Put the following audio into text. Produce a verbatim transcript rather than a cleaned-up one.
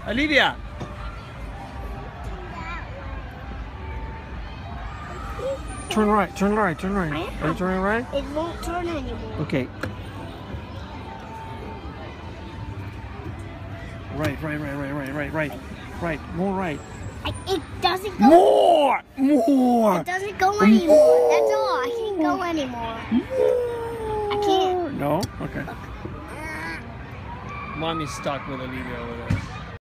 Olivia. Turn right, turn right, turn right. Are you turning right? It won't turn anymore. Okay. Right, right, right, right, right, right, right. Right, more right. I, it doesn't go. More! More! It doesn't go anymore. That's all. I can't go anymore. I can't. No? Okay. Mommy's stuck with Olivia over there.